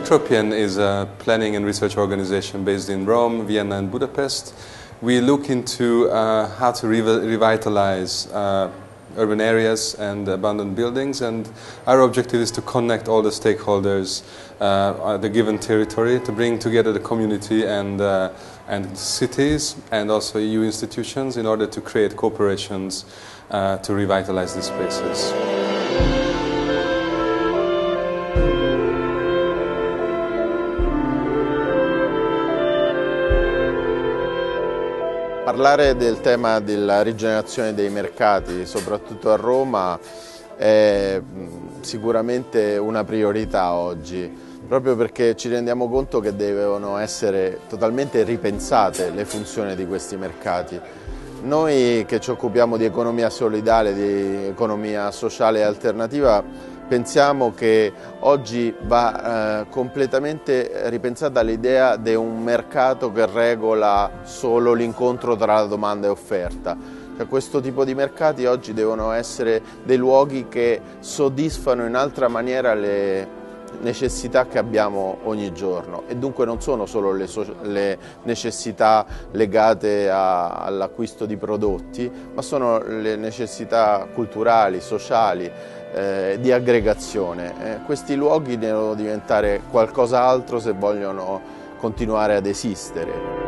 Electropian is a planning and research organization based in Rome, Vienna and Budapest. We look into how to revitalize urban areas and abandoned buildings, and our objective is to connect all the stakeholders the given territory, to bring together the community and cities and also EU institutions in order to create cooperations to revitalize these spaces. Parlare del tema della rigenerazione dei mercati, soprattutto a Roma, è sicuramente una priorità oggi, proprio perché ci rendiamo conto che devono essere totalmente ripensate le funzioni di questi mercati. Noi che ci occupiamo di economia solidale, di economia sociale e alternativa, pensiamo che oggi va completamente ripensata l'idea di un mercato che regola solo l'incontro tra la domanda e offerta. Cioè, questo tipo di mercati oggi devono essere dei luoghi che soddisfano in altra maniera le necessità che abbiamo ogni giorno, e dunque non sono solo le necessità legate all'acquisto di prodotti, ma sono le necessità culturali, sociali, di aggregazione. Questi luoghi devono diventare qualcos'altro se vogliono continuare ad esistere.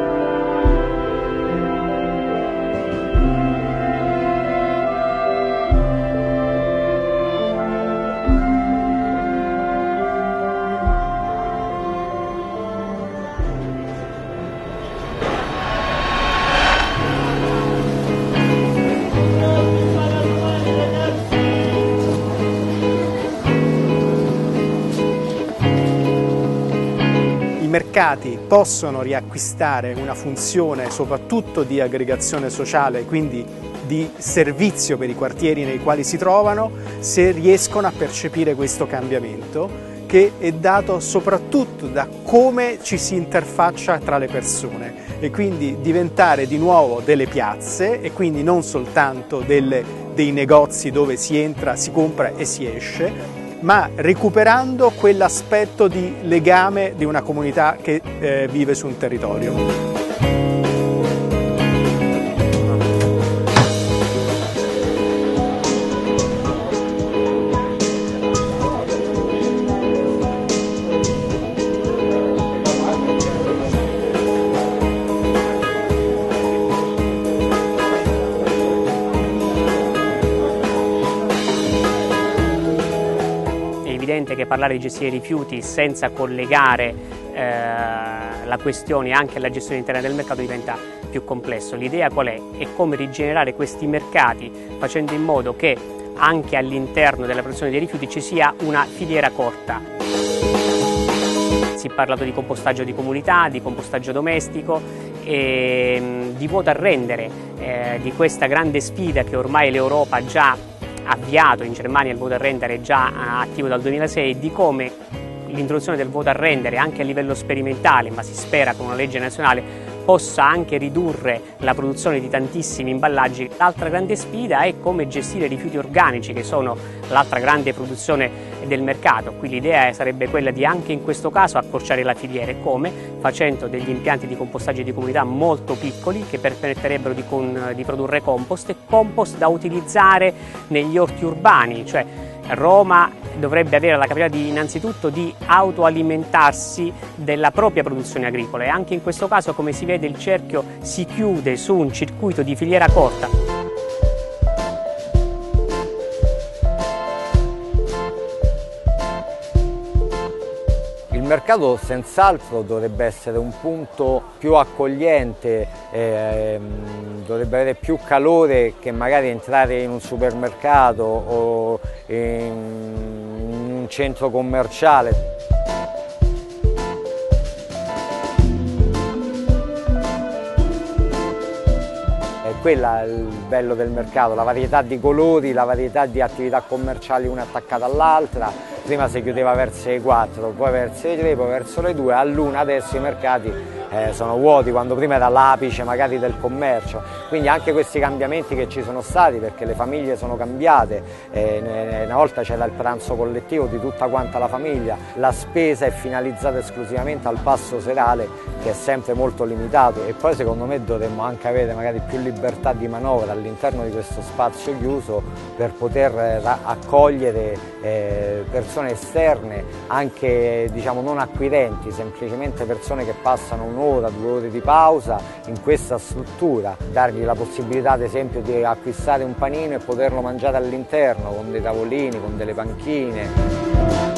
I mercati possono riacquistare una funzione soprattutto di aggregazione sociale, quindi di servizio per i quartieri nei quali si trovano, se riescono a percepire questo cambiamento, che è dato soprattutto da come ci si interfaccia tra le persone, e quindi diventare di nuovo delle piazze, e quindi non soltanto dei negozi dove si entra, si compra e si esce, ma recuperando quell'aspetto di legame di una comunità che vive su un territorio. È evidente che parlare di gestire i rifiuti senza collegare la questione anche alla gestione interna del mercato diventa più complesso. L'idea qual è? È come rigenerare questi mercati facendo in modo che anche all'interno della produzione dei rifiuti ci sia una filiera corta. Si è parlato di compostaggio di comunità, di compostaggio domestico e di vuoto a rendere, di questa grande sfida che ormai l'Europa ha già avviato. In Germania il voto a rendere è già attivo dal 2006, di come l'introduzione del voto a rendere anche a livello sperimentale, ma si spera con una legge nazionale, possa anche ridurre la produzione di tantissimi imballaggi. L'altra grande sfida è come gestire i rifiuti organici, che sono l'altra grande produzione del mercato. Qui l'idea sarebbe quella di anche in questo caso accorciare la filiera, e come? Facendo degli impianti di compostaggio di comunità molto piccoli che permetterebbero di produrre compost, e compost da utilizzare negli orti urbani. Cioè Roma dovrebbe avere la capacità innanzitutto di autoalimentarsi della propria produzione agricola, e anche in questo caso, come si vede, il cerchio si chiude su un circuito di filiera corta. Il mercato senz'altro dovrebbe essere un punto più accogliente, dovrebbe avere più calore che magari entrare in un supermercato o in un centro commerciale. Quella è il bello del mercato, la varietà di colori, la varietà di attività commerciali una attaccata all'altra. Prima si chiudeva verso le 4, poi verso le 3, poi verso le 2, all'1 adesso i mercati sono vuoti, quando prima era l'apice magari del commercio. Quindi anche questi cambiamenti che ci sono stati, perché le famiglie sono cambiate, una volta c'era il pranzo collettivo di tutta quanta la famiglia, la spesa è finalizzata esclusivamente al pasto serale, che è sempre molto limitato, e poi secondo me dovremmo anche avere magari più libertà di manovra all'interno di questo spazio chiuso per poter accogliere persone esterne, anche diciamo non acquirenti, semplicemente persone che passano un'ora, 2 ore di pausa in questa struttura, dargli la possibilità ad esempio di acquistare un panino e poterlo mangiare all'interno con dei tavolini, con delle panchine.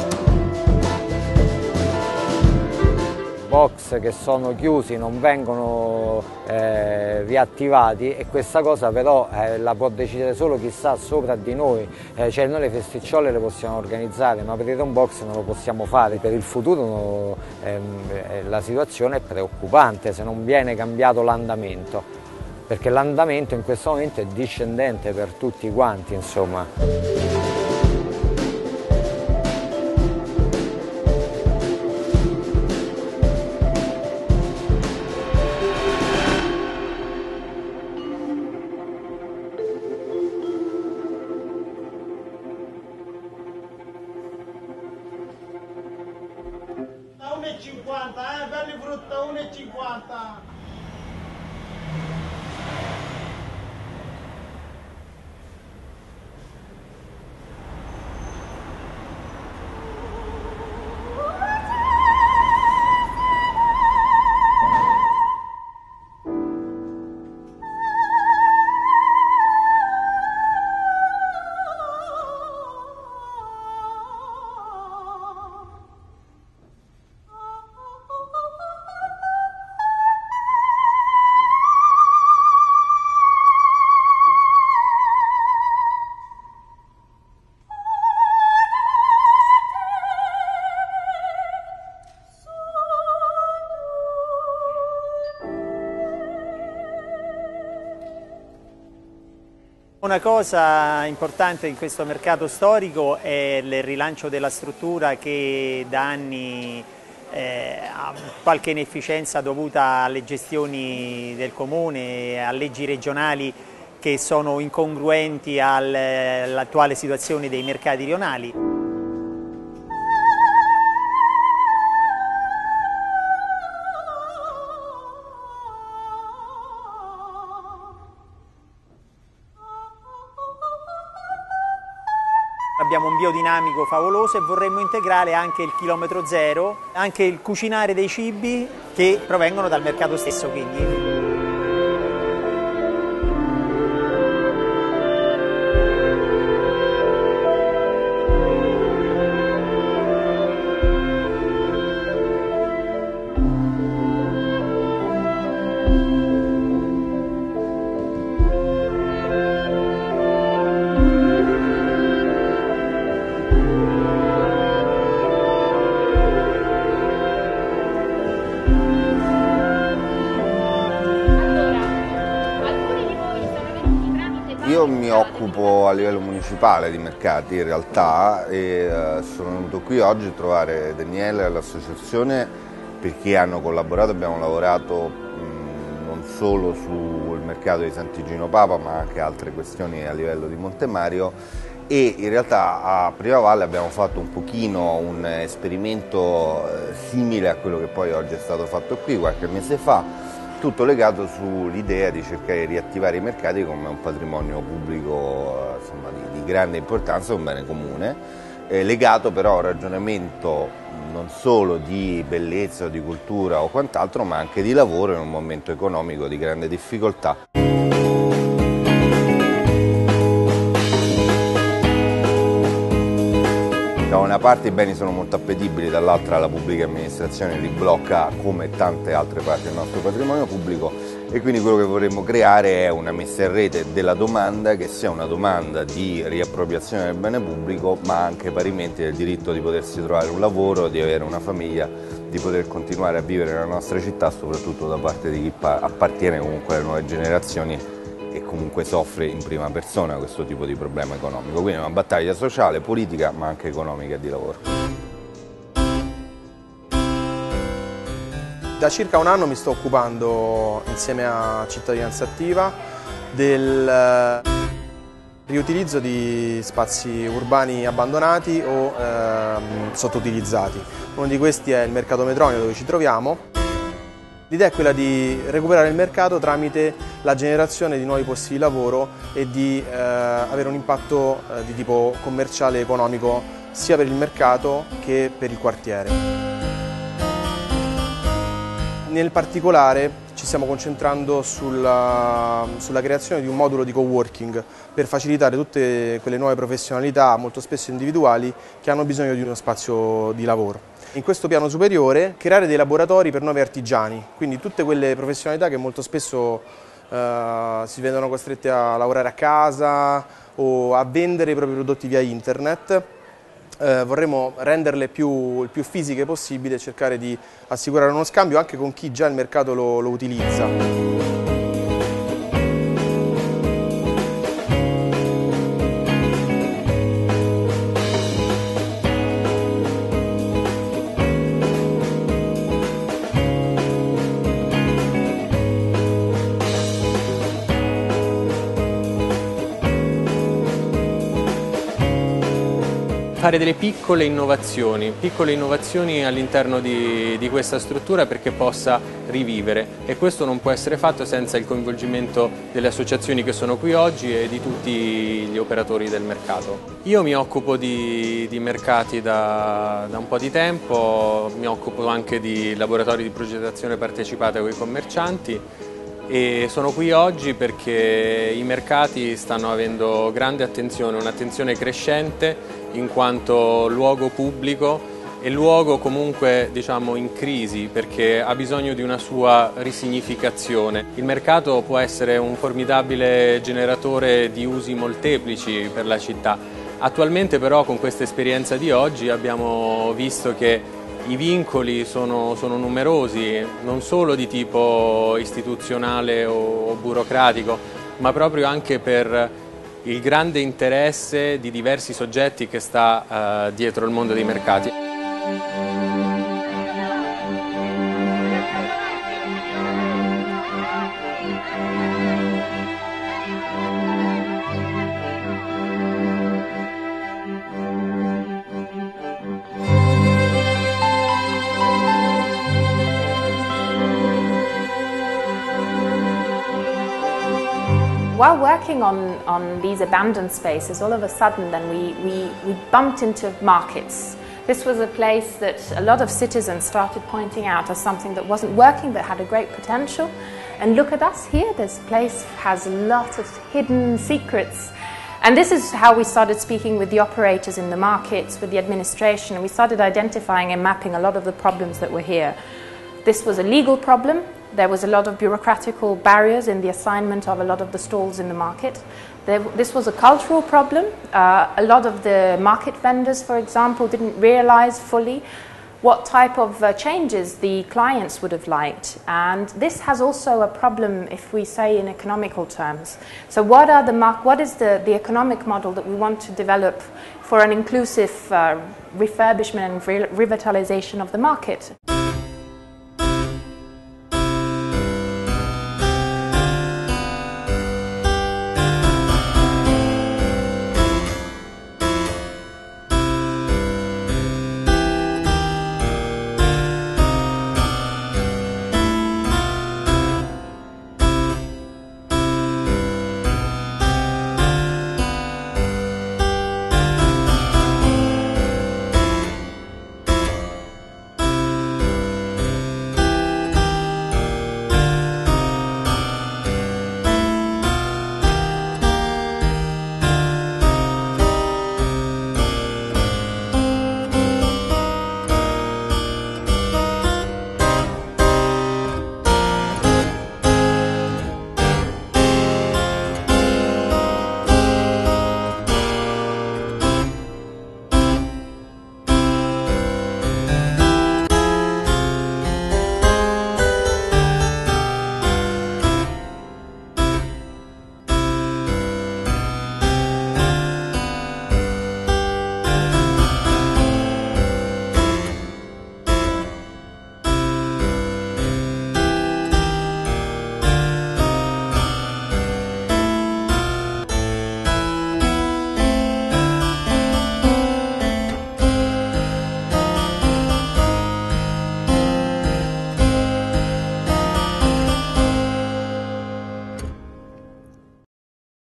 Box che sono chiusi non vengono riattivati, e questa cosa però la può decidere solo chi sta sopra di noi, cioè noi le festicciole le possiamo organizzare, ma aprire un box non lo possiamo fare. Per il futuro la situazione è preoccupante se non viene cambiato l'andamento, perché l'andamento in questo momento è discendente per tutti quanti, insomma. A 1,50, belli frutta 1,50. Una cosa importante in questo mercato storico è il rilancio della struttura, che da anni ha qualche inefficienza dovuta alle gestioni del comune, a leggi regionali che sono incongruenti all'attuale situazione dei mercati rionali. Abbiamo un biodinamico favoloso e vorremmo integrare anche il chilometro zero, anche il cucinare dei cibi che provengono dal mercato stesso. Quindi. Io mi occupo a livello municipale di mercati in realtà, e sono venuto qui oggi a trovare Daniele e l'associazione perché hanno collaborato, abbiamo lavorato non solo sul mercato di Sant'Igino Papa ma anche altre questioni a livello di Montemario, e in realtà a Primavalle abbiamo fatto un pochino un esperimento simile a quello che poi oggi è stato fatto qui qualche mese fa, tutto legato sull'idea di cercare di riattivare i mercati come un patrimonio pubblico insomma, di grande importanza, un bene comune, legato però a un ragionamento non solo di bellezza o di cultura o quant'altro, ma anche di lavoro in un momento economico di grande difficoltà. Da una parte i beni sono molto appetibili, dall'altra la pubblica amministrazione li blocca come tante altre parti del nostro patrimonio pubblico, e quindi quello che vorremmo creare è una messa in rete della domanda che sia una domanda di riappropriazione del bene pubblico, ma anche parimenti del diritto di potersi trovare un lavoro, di avere una famiglia, di poter continuare a vivere nella nostra città, soprattutto da parte di chi appartiene comunque alle nuove generazioni e comunque soffre in prima persona questo tipo di problema economico. Quindi è una battaglia sociale, politica, ma anche economica e di lavoro. Da circa un anno mi sto occupando, insieme a Cittadinanza Attiva, del riutilizzo di spazi urbani abbandonati o sottoutilizzati. Uno di questi è il mercato Metronio, dove ci troviamo. L'idea è quella di recuperare il mercato tramite la generazione di nuovi posti di lavoro e di avere un impatto di tipo commerciale e economico sia per il mercato che per il quartiere. Nel particolare ci stiamo concentrando sulla creazione di un modulo di coworking per facilitare tutte quelle nuove professionalità, molto spesso individuali, che hanno bisogno di uno spazio di lavoro. In questo piano superiore creare dei laboratori per nuovi artigiani, quindi tutte quelle professionalità che molto spesso si vedono costrette a lavorare a casa o a vendere i propri prodotti via internet. Vorremmo renderle il più fisiche possibile e cercare di assicurare uno scambio anche con chi già il mercato lo utilizza. Fare delle piccole innovazioni all'interno di questa struttura perché possa rivivere, e questo non può essere fatto senza il coinvolgimento delle associazioni che sono qui oggi e di tutti gli operatori del mercato. Io mi occupo di mercati da un po' di tempo, mi occupo anche di laboratori di progettazione partecipata con i commercianti e sono qui oggi perché i mercati stanno avendo grande attenzione, un'attenzione crescente in quanto luogo pubblico e luogo comunque diciamo in crisi perché ha bisogno di una sua risignificazione. Il mercato può essere un formidabile generatore di usi molteplici per la città. Attualmente però con questa esperienza di oggi abbiamo visto che i vincoli sono numerosi, non solo di tipo istituzionale o burocratico, ma proprio anche per il grande interesse di diversi soggetti che sta dietro il mondo dei mercati. While working on these abandoned spaces, all of a sudden then we bumped into markets. This was a place that a lot of citizens started pointing out as something that wasn't working but had a great potential. And look at us here, this place has a lot of hidden secrets. And this is how we started speaking with the operators in the markets, with the administration, and we started identifying and mapping a lot of the problems that were here. This was a legal problem. There was a lot of bureaucratical barriers in the assignment of a lot of the stalls in the market. This was a cultural problem. A lot of the market vendors, for example, didn't realize fully what type of changes the clients would have liked. And this has also a problem if we say in economical terms. So what is the economic model that we want to develop for an inclusive refurbishment and revitalization of the market?